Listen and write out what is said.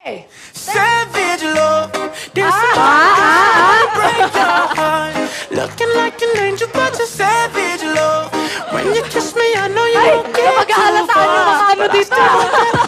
Savage love, this break your heart. Looking like an angel, but you're savage love. When you kiss me, I know you don't get too far. Ano dito?